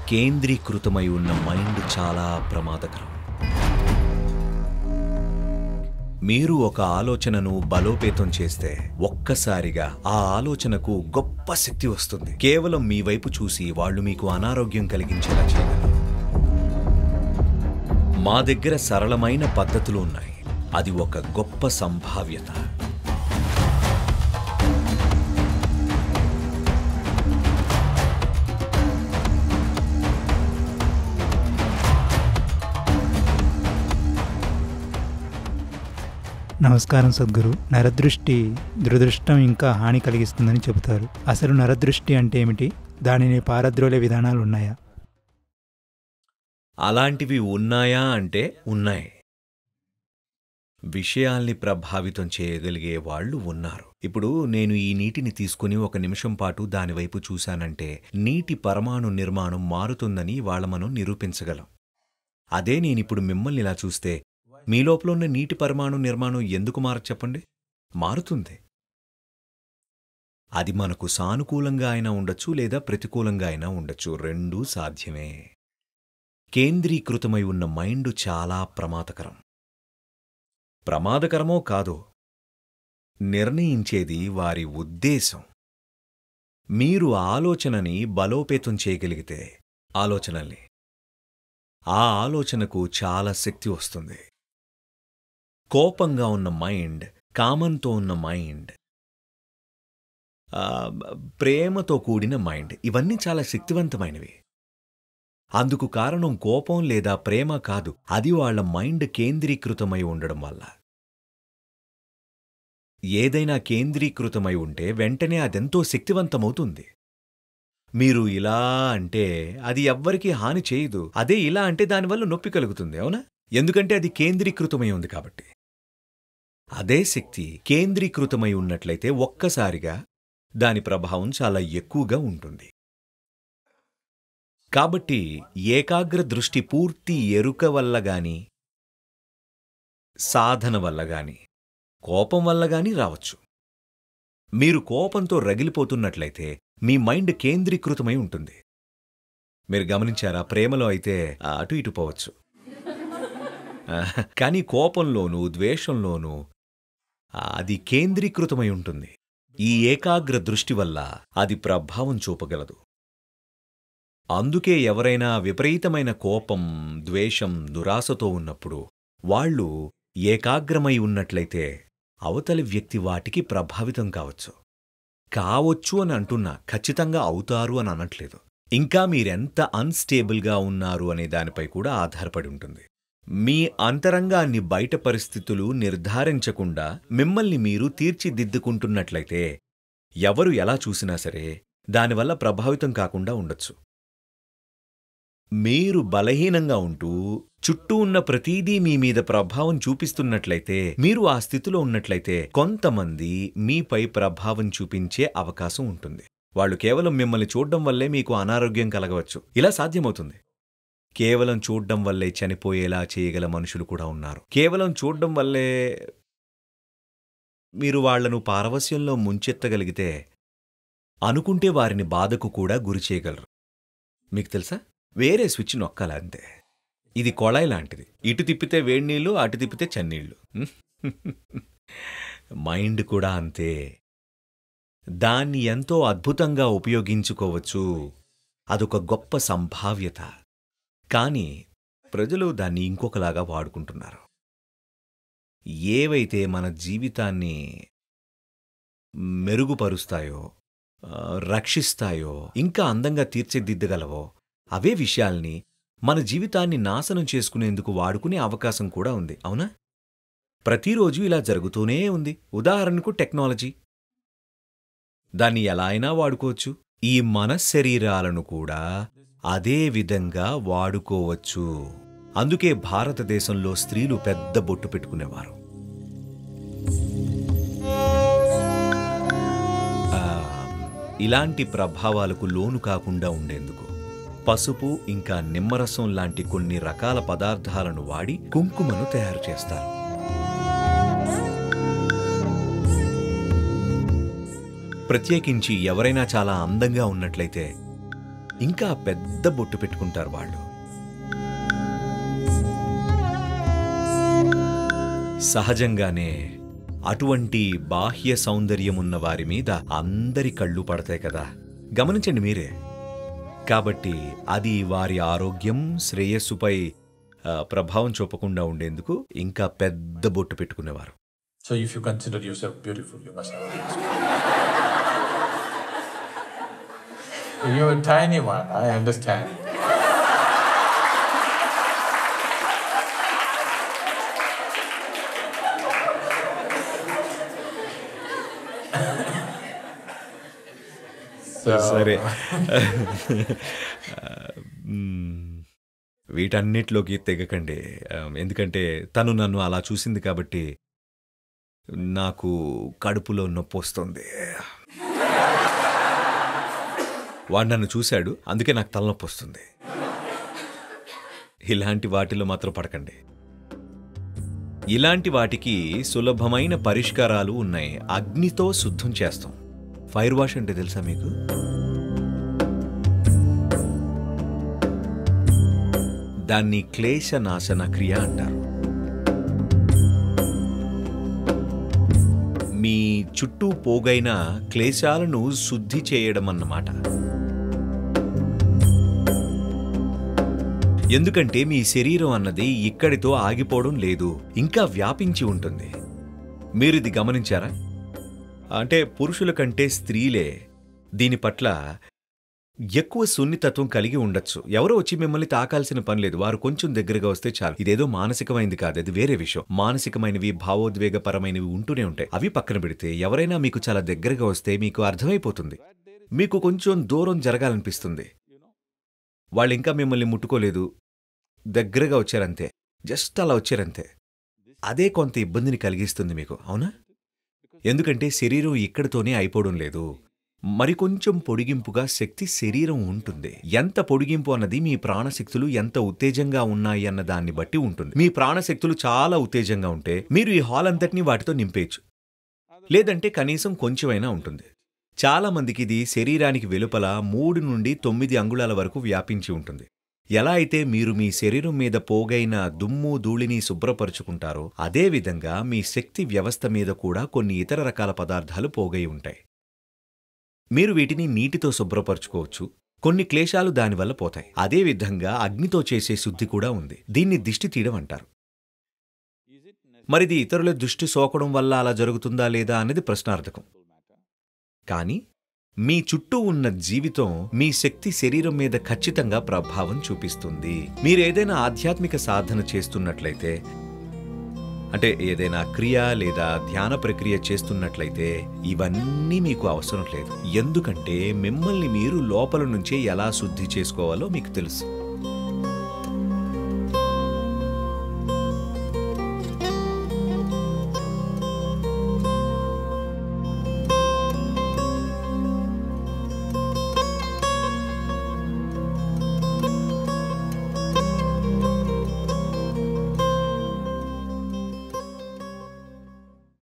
కేంద్రీకృతమై ఉన్న మైండ్ చాలా ప్రమాదకరం. మీరు ఒక ఆలోచనను బలోపేతం చేస్తే ఒక్కసారిగా ఆ ఆలోచనకు గొప్ప శక్తి వస్తుంది. కేవలం మీ వైపు చూసి వాళ్ళు మీకు అనారోగ్యం కలిగించేలా చేయగలరు. మా దగ్గర సరళమైన పద్ధతులు ఉన్నాయి. అది ఒక గొప్ప సంభావ్యత. నమస్కారం సద్గురు. నరదృష్టి దురదృష్టం ఇంకా హాని కలిగిస్తుందని చెబుతారు. అసలు నరదృష్టి అంటే ఏమిటి? దానిని పారద్రోలే విధానాలు ఉన్నాయా? అలాంటివి ఉన్నాయా అంటే ఉన్నాయి. విషయాల్ని ప్రభావితం చేయగలిగే వాళ్ళు ఉన్నారు. ఇప్పుడు నేను ఈ నీటిని తీసుకుని 1 నిమిషం పాటు దానివైపు చూశానంటే నీటి పరమాణు నిర్మాణం మారుతుందని వాళ్ళ మనం నిరూపించగలం. అదే నేనిప్పుడు మిమ్మల్ని ఇలా చూస్తే మీ లోపల ఉన్న నీటి పరమాణు నిర్మాణం ఎందుకు మారదు చెప్పండి? మారుతుంది. అది మనకు సానుకూలంగా అయినా ఉండొచ్చు, లేదా ప్రతికూలంగా అయినా ఉండొచ్చు. రెండూ సాధ్యమే. కేంద్రీకృతమై ఉన్న మైండ్ చాలా ప్రమాదకరం. ప్రమాదకరమో కాదో నిర్ణయించేది వారి ఉద్దేశం. మీరు ఆలోచనని బలోపేతం చేయగలిగితే ఆ ఆలోచనకు చాలా శక్తి వస్తుంది. కోపంగా ఉన్న మైండ్, కామంతో ఉన్న మైండ్, ప్రేమతో కూడిన మైండ్, ఇవన్నీ చాలా శక్తివంతమైనవి. అందుకు కారణం కోపం లేదా ప్రేమ కాదు, అది వాళ్ళ మైండ్ కేంద్రీకృతమై ఉండడం వల్ల. ఏదైనా కేంద్రీకృతమై ఉంటే వెంటనే అదెంతో శక్తివంతమవుతుంది. మీరు ఇలా అంటే అది ఎవ్వరికీ హాని చేయదు. అదే ఇలా అంటే దానివల్ల నొప్పి కలుగుతుంది, అవునా? ఎందుకంటే అది కేంద్రీకృతమై ఉంది కాబట్టి. అదే శక్తి కేంద్రీకృతమై ఉన్నట్లయితే ఒక్కసారిగా దాని ప్రభావం చాలా ఎక్కువగా ఉంటుంది. కాబట్టి ఏకాగ్ర దృష్టి పూర్తి ఎరుక వల్ల గాని, సాధన వల్ల గాని, కోపం వల్ల గాని రావచ్చు. మీరు కోపంతో రగిలిపోతున్నట్లయితే మీ మైండ్ కేంద్రీకృతమై ఉంటుంది. మీరు గమనించారా? ప్రేమలో అయితే అటు ఇటు పోవచ్చు, కానీ కోపంలోనూ ద్వేషంలోనూ అది కేంద్రీకృతమై ఉంటుంది. ఈ ఏకాగ్ర దృష్టి వల్ల అది ప్రభావం చూపగలదు. అందుకే ఎవరైనా విపరీతమైన కోపం, ద్వేషం, దురాశతో ఉన్నప్పుడు వాళ్ళు ఏకాగ్రమై ఉన్నట్లయితే అవతలి వ్యక్తి వాటికి ప్రభావితం కావచ్చు అని అంటున్నా, ఖచ్చితంగా అవుతారు అని అనట్లేదు. ఇంకా మీరెంత అన్స్టేబుల్గా ఉన్నారు అనే దానిపై కూడా ఆధారపడి ఉంటుంది. మీ అంతరంగాన్ని బయట పరిస్థితులు నిర్ధారించకుండా మిమ్మల్ని మీరు తీర్చిదిద్దుకుంటున్నట్లయితే ఎవరు ఎలా చూసినా సరే దానివల్ల ప్రభావితం కాకుండా ఉండొచ్చు. మీరు బలహీనంగా ఉంటూ చుట్టూ ఉన్న ప్రతీదీ మీ మీద ప్రభావం చూపిస్తున్నట్లయితే, మీరు ఆ స్థితిలో ఉన్నట్లయితే కొంతమంది మీపై ప్రభావం చూపించే అవకాశం ఉంటుంది. వాళ్ళు కేవలం మిమ్మల్ని చూడ్డం వల్లే మీకు అనారోగ్యం కలగవచ్చు. ఇలా సాధ్యమవుతుంది. కేవలం చూడ్డం వల్లే చనిపోయేలా చేయగల మనుషులు కూడా ఉన్నారు. కేవలం చూడ్డం వల్లే మీరు వాళ్లను పారవస్యంలో ముంచెత్తగలిగితే అనుకుంటే వారిని బాధకు కూడా గురి చేయగలరు. మీకు తెలుసా? వేరే స్విచ్ నొక్కాలి అంతే. ఇది కొళాయి లాంటిది. ఇటు తిప్పితే వేడినీళ్ళు, అటు తిప్పితే చన్నీళ్ళు. మైండ్ కూడా అంతే. దాన్ని ఎంతో అద్భుతంగా ఉపయోగించుకోవచ్చు. అదొక గొప్ప సంభావ్యత. కానీ ప్రజలు దాన్ని ఇంకొకలాగా వాడుకుంటున్నారు. ఏవైతే మన జీవితాన్ని మెరుగుపరుస్తాయో, రక్షిస్తాయో, ఇంకా అందంగా తీర్చిదిద్దగలవో అవే విషయాల్ని మన జీవితాన్ని నాశనం చేసుకునేందుకు వాడుకునే అవకాశం కూడా ఉంది, అవునా? ప్రతిరోజు ఇలా జరుగుతూనే ఉంది. ఉదాహరణకు టెక్నాలజీ. దాన్ని ఎలా అయినా వాడుకోవచ్చు. ఈ మనశ్శరీరాలను కూడా అదే విధంగా వాడుకోవచ్చు. అందుకే భారతదేశంలో స్త్రీలు పెద్ద బొట్టు పెట్టుకునేవారు. ఇలాంటి ప్రభావాలకు లోను కాకుండా ఉండేందుకు పసుపు ఇంకా నిమ్మరసం లాంటి కొన్ని రకాల పదార్థాలను వాడి కుంకుమను తయారు చేస్తారు. ప్రత్యేకించి ఎవరైనా చాలా అందంగా ఉన్నట్లయితే ఇంకా పెద్ద బొట్టు పెట్టుకుంటారు వాళ్ళు. సహజంగానే అటువంటి బాహ్య సౌందర్యమున్న వారి మీద అందరి కళ్ళు పడతాయి కదా, గమనించండి మీరే. కాబట్టి అది వారి ఆరోగ్యం, శ్రేయస్సుపై ప్రభావం చూపకుండా ఉండేందుకు ఇంకా పెద్ద బొట్టు పెట్టుకునేవారు. So if you consider yourself beautiful, you must have a big smile. You're a tiny one, I understand. సరే, వీటన్నిటిలోకి తెగకండి. ఎందుకంటే తను నన్ను అలా చూసింది కాబట్టి నాకు కడుపులో నొప్పి వస్తుంది. వాడు నన్ను చూశాడు, అందుకే నాకు తలనొప్పి వస్తుంది. ఇలాంటి వాటిలో మాత్రం పడకండి. ఇలాంటి వాటికి సులభమైన పరిష్కారాలు ఉన్నాయి. అగ్నితో శుద్ధం చేస్తాం. ఫైర్ వాష్ అంటే తెలుసా మీకు? దాన్ని క్లేశనాశన క్రియ అంటారు. మీ చుట్టూ పోగైన క్లేశాలను శుద్ధి చేయడం అన్నమాట. ఎందుకంటే మీ శరీరం అన్నది ఇక్కడితో ఆగిపోవడం లేదు, ఇంకా వ్యాపించి ఉంటుంది. మీరిది గమనించారా? అంటే పురుషుల కంటే స్త్రీలే దీని పట్ల ఎక్కువ సున్నితత్వం కలిగి ఉండొచ్చు. ఎవరో వచ్చి మిమ్మల్ని తాకాల్సిన పని లేదు, వారు కొంచెం దగ్గరగా వస్తే చాలు. ఇదేదో మానసికమైనది కాదు, అది వేరే విషయం. మానసికమైనవి, భావోద్వేగపరమైనవి ఉంటూనే ఉంటాయి. అవి పక్కన పెడితే ఎవరైనా మీకు చాలా దగ్గరగా వస్తే మీకు అర్థమైపోతుంది. మీకు కొంచెం దూరం జరగాలనిపిస్తుంది. వాళ్ళు ఇంకా మిమ్మల్ని ముట్టుకోలేదు, దగ్గరగా వచ్చారంతే, జస్ట్ అలా వచ్చారంతే. అదే కొంత ఇబ్బందిని కలిగిస్తుంది మీకు, అవునా? ఎందుకంటే శరీరం ఇక్కడితోనే అయిపోవడం లేదు, మరికొంచెం పొడిగింపుగా శక్తి శరీరం ఉంటుంది. ఎంత పొడిగింపు అన్నది మీ ప్రాణశక్తులు ఎంత ఉత్తేజంగా ఉన్నాయి అన్న దాన్ని బట్టి ఉంటుంది. మీ ప్రాణశక్తులు చాలా ఉత్తేజంగా ఉంటే మీరు ఈ హాల్ అంతటినీ వాటితో నింపేయచ్చు, లేదంటే కనీసం కొంచెమైనా ఉంటుంది. చాలా మందికి ఇది శరీరానికి వెలుపల 3 నుండి 9 అంగుళాల వరకు వ్యాపించి ఉంటుంది. ఎలా అయితే మీరు మీ శరీరం మీద పోగైన దుమ్ము ధూళిని శుభ్రపరుచుకుంటారో అదేవిధంగా మీ శక్తి వ్యవస్థ మీద కూడా కొన్ని ఇతర రకాల పదార్థాలు పోగై ఉంటాయి. మీరు వీటిని నీటితో శుభ్రపరుచుకోవచ్చు, కొన్ని క్లేశాలు దానివల్ల పోతాయి. అదేవిధంగా అగ్నితో చేసే శుద్ధి కూడా ఉంది. దీన్ని దిష్టి తీయడం అంటారు. మరిది ఇతరుల దృష్టి సోకడం వల్ల అలా జరుగుతుందా లేదా అనేది ప్రశ్నార్థకం. కానీ మీ చుట్టూ ఉన్న జీవితం మీ శక్తి శరీరం మీద ఖచ్చితంగా ప్రభావం చూపిస్తుంది. మీరేదైనా ఆధ్యాత్మిక సాధన చేస్తున్నట్లయితే, అంటే ఏదైనా క్రియ లేదా ధ్యాన ప్రక్రియ చేస్తున్నట్లయితే ఇవన్నీ మీకు అవసరం లేదు. ఎందుకంటే మిమ్మల్ని మీరు లోపల నుంచే ఎలా శుద్ధి చేసుకోవాలో మీకు తెలుసు.